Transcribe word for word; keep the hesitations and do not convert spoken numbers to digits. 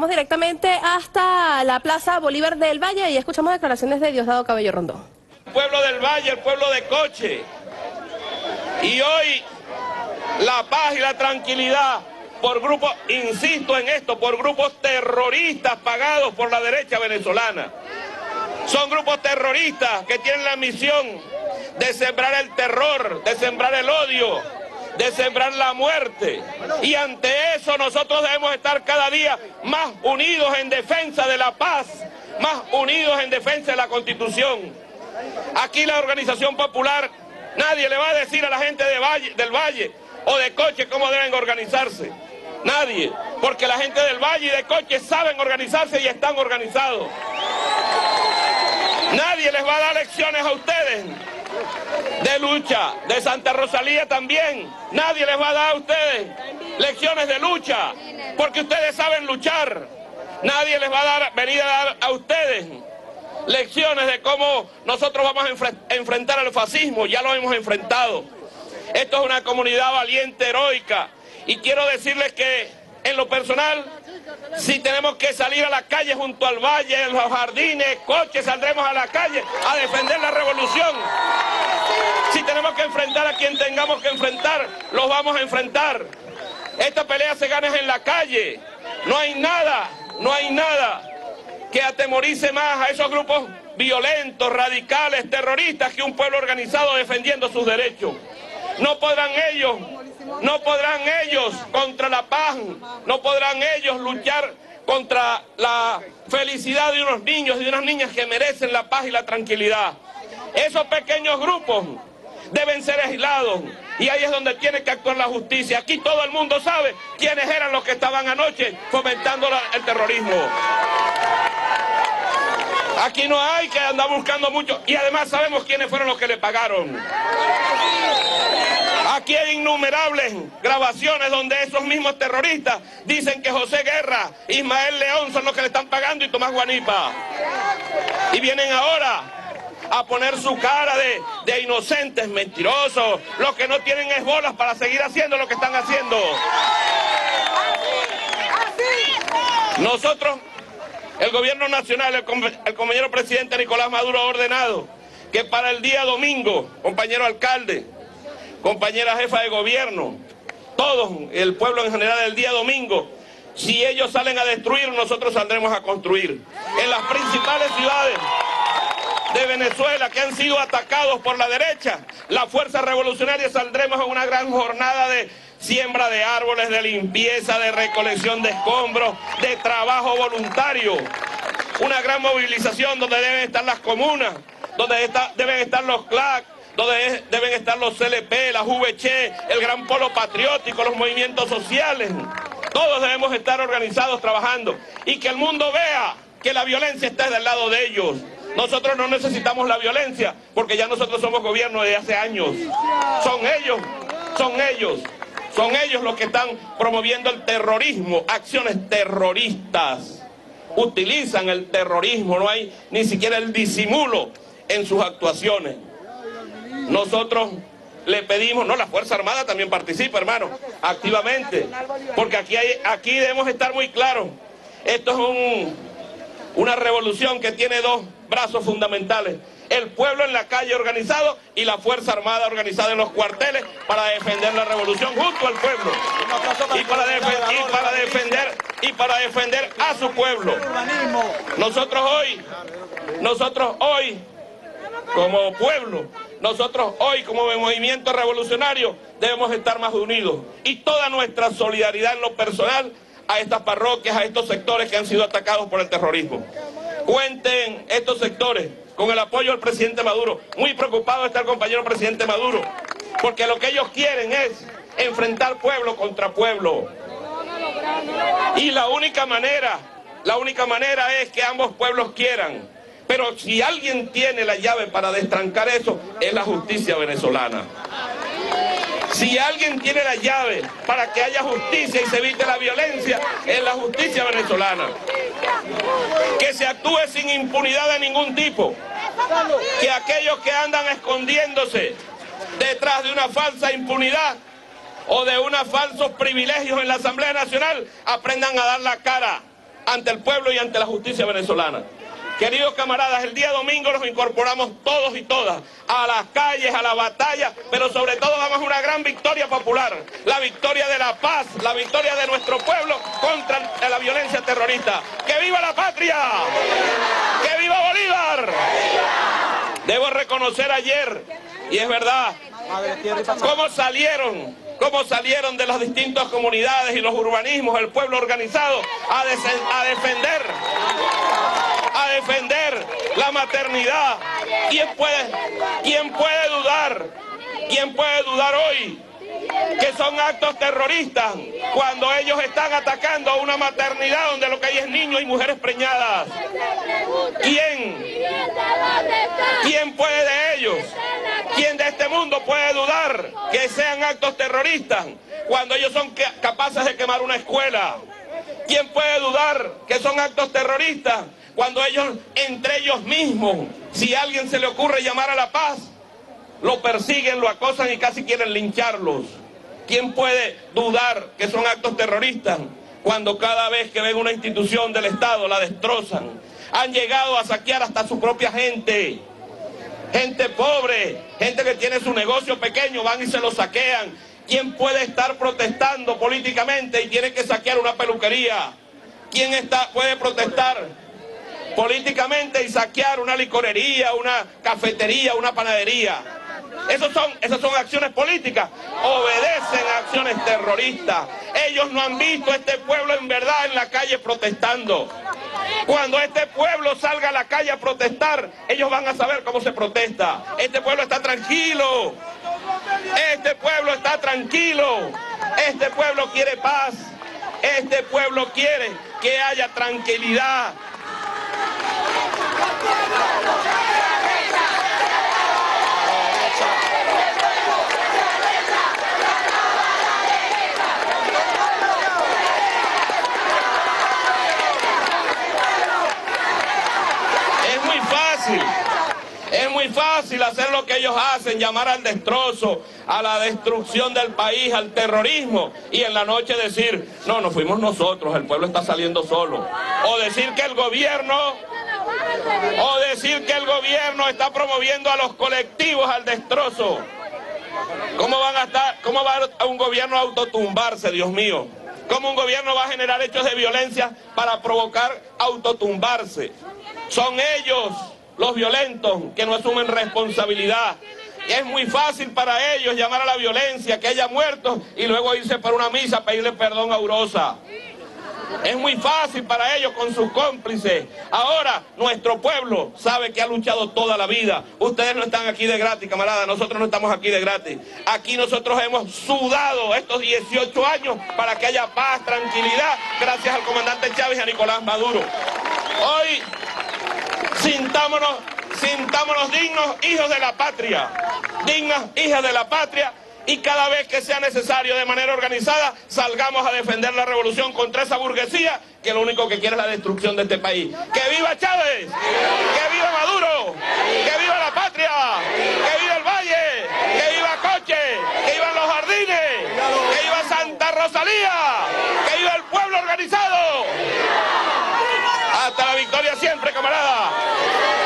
vamos directamente hasta la Plaza Bolívar del Valle y escuchamos declaraciones de Diosdado Cabello Rondón. El pueblo del Valle, el pueblo de Coche. Y hoy la paz y la tranquilidad por grupos, insisto en esto, por grupos terroristas pagados por la derecha venezolana. Son grupos terroristas que tienen la misión de sembrar el terror, de sembrar el odio, de sembrar la muerte. Y ante eso nosotros debemos estar cada día más unidos en defensa de la paz, más unidos en defensa de la Constitución. Aquí la organización popular, nadie le va a decir a la gente de Valle, del Valle o de Coche cómo deben organizarse. Nadie, porque la gente del Valle y de Coche saben organizarse y están organizados. Nadie les va a dar lecciones a ustedes de lucha, de Santa Rosalía también. Nadie les va a dar a ustedes lecciones de lucha, porque ustedes saben luchar. Nadie les va a dar, venir a dar a ustedes lecciones de cómo nosotros vamos a enfre- enfrentar al fascismo. Ya lo hemos enfrentado. Esto es una comunidad valiente, heroica. Y quiero decirles que, en lo personal, si tenemos que salir a la calle junto al valle, en los jardines, Coches, saldremos a la calle a defender la revolución. Si tenemos que enfrentar a quien tengamos que enfrentar, los vamos a enfrentar. Esta pelea se gana en la calle. No hay nada, no hay nada que atemorice más a esos grupos violentos, radicales, terroristas, que un pueblo organizado defendiendo sus derechos. No podrán ellos, no podrán ellos contra la paz, no podrán ellos luchar contra la felicidad de unos niños y de unas niñas que merecen la paz y la tranquilidad. Esos pequeños grupos deben ser aislados y ahí es donde tiene que actuar la justicia. Aquí todo el mundo sabe quiénes eran los que estaban anoche fomentando la, el terrorismo. Aquí no hay que andar buscando mucho y además sabemos quiénes fueron los que le pagaron. Aquí hay innumerables grabaciones donde esos mismos terroristas dicen que José Guerra, Ismael León son los que le están pagando y Tomás Guanipa. Y vienen ahora a poner su cara de, de inocentes, mentirosos. Los que no tienen es bolas para seguir haciendo lo que están haciendo. Nosotros, el gobierno nacional, el, el compañero presidente Nicolás Maduro ha ordenado que para el día domingo, compañero alcalde, compañera jefa de gobierno, todos, el pueblo en general, el día domingo, si ellos salen a destruir, nosotros saldremos a construir. En las principales ciudades de Venezuela que han sido atacados por la derecha, la fuerza revolucionaria saldremos en una gran jornada de siembra de árboles, de limpieza, de recolección de escombros, de trabajo voluntario. Una gran movilización donde deben estar las comunas, donde está, deben estar los C L A C, donde es, deben estar los C L P, las V C, el gran polo patriótico, los movimientos sociales. Todos debemos estar organizados trabajando y que el mundo vea que la violencia está del lado de ellos. Nosotros no necesitamos la violencia porque ya nosotros somos gobierno de hace años. Son ellos, son ellos, son ellos los que están promoviendo el terrorismo, acciones terroristas. Utilizan el terrorismo, no hay ni siquiera el disimulo en sus actuaciones. Nosotros le pedimos, no, la Fuerza Armada también participa, hermano, activamente, porque aquí, hay, aquí debemos estar muy claros. Esto es un, una revolución que tiene dos brazos fundamentales: el pueblo en la calle organizado y la Fuerza Armada organizada en los cuarteles para defender la revolución junto al pueblo y para, defen y para defender y para defender a su pueblo. Nosotros hoy, nosotros hoy como pueblo, nosotros hoy como movimiento revolucionario debemos estar más unidos y toda nuestra solidaridad en lo personal a estas parroquias, a estos sectores que han sido atacados por el terrorismo. Cuenten estos sectores con el apoyo del presidente Maduro. Muy preocupado está el compañero presidente Maduro, porque lo que ellos quieren es enfrentar pueblo contra pueblo. Y la única manera, la única manera es que ambos pueblos quieran. Pero si alguien tiene la llave para destrancar eso, es la justicia venezolana. Si alguien tiene la llave para que haya justicia y se evite la violencia, es la justicia venezolana. Que se actúe sin impunidad de ningún tipo. Que aquellos que andan escondiéndose detrás de una falsa impunidad o de unos falsos privilegios en la Asamblea Nacional aprendan a dar la cara ante el pueblo y ante la justicia venezolana. Queridos camaradas, el día domingo nos incorporamos todos y todas a las calles, a la batalla, pero sobre todo vamos a una gran victoria popular, la victoria de la paz, la victoria de nuestro pueblo contra la violencia terrorista. ¡Que viva la patria! ¡Que viva Bolívar! Debo reconocer ayer, y es verdad, cómo salieron, cómo salieron de las distintas comunidades y los urbanismos, el pueblo organizado, a, a defender, a defender la maternidad. ¿Quién puede, quién puede dudar, quién puede dudar hoy que son actos terroristas cuando ellos están atacando a una maternidad donde lo que hay es niños y mujeres preñadas? ¿Quién? ¿Quién puede de ellos? ¿Quién de este mundo puede dudar que sean actos terroristas cuando ellos son capaces de quemar una escuela? ¿Quién puede dudar que son actos terroristas cuando ellos, entre ellos mismos, si a alguien se le ocurre llamar a la paz, lo persiguen, lo acosan y casi quieren lincharlos? ¿Quién puede dudar que son actos terroristas cuando cada vez que ven una institución del Estado la destrozan? Han llegado a saquear hasta su propia gente, gente pobre, gente que tiene su negocio pequeño, van y se lo saquean. ¿Quién puede estar protestando políticamente y tiene que saquear una peluquería? ¿Quién está, puede protestar políticamente y saquear una licorería, una cafetería, una panadería? Esos son, esas son acciones políticas, obedecen a acciones terroristas. Ellos no han visto a este pueblo en verdad en la calle protestando. Cuando este pueblo salga a la calle a protestar, ellos van a saber cómo se protesta. Este pueblo está tranquilo, este pueblo está tranquilo, este pueblo quiere paz, este pueblo quiere que haya tranquilidad. Es muy fácil hacer lo que ellos hacen, llamar al destrozo, a la destrucción del país, al terrorismo, y en la noche decir, no, no fuimos nosotros, el pueblo está saliendo solo. O decir que el gobierno, o decir que el gobierno está promoviendo a los colectivos al destrozo. ¿Cómo van a estar, cómo va a un gobierno a autotumbarse, Dios mío? ¿Cómo un gobierno va a generar hechos de violencia para provocar autotumbarse? Son ellos los violentos que no asumen responsabilidad. Es muy fácil para ellos llamar a la violencia, que haya muertos y luego irse para una misa a pedirle perdón a Urosa. Es muy fácil para ellos con sus cómplices. Ahora, nuestro pueblo sabe que ha luchado toda la vida. Ustedes no están aquí de gratis, camarada. Nosotros no estamos aquí de gratis. Aquí nosotros hemos sudado estos dieciocho años para que haya paz, tranquilidad, gracias al comandante Chávez y a Nicolás Maduro. Hoy, sintámonos, sintámonos dignos hijos de la patria, dignas hijas de la patria, y cada vez que sea necesario de manera organizada salgamos a defender la revolución contra esa burguesía que lo único que quiere es la destrucción de este país. ¡Que viva Chávez! ¡Que viva Maduro! ¡Que viva la patria! ¡Que viva el Valle! ¡Que viva Coche! ¡Que vivan los Jardines! ¡Que viva Santa Rosalía! ¡Que viva el pueblo organizado! ¡Hasta la victoria siempre, camarada!